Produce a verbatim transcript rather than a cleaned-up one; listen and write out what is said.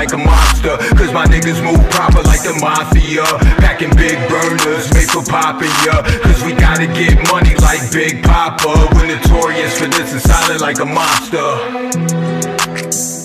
like a monster. Cause my niggas move proper like the mafia, packing big burners made for popping, yeah. Cause we gotta get money like Big Papa. We're notorious for this and silent like a monster.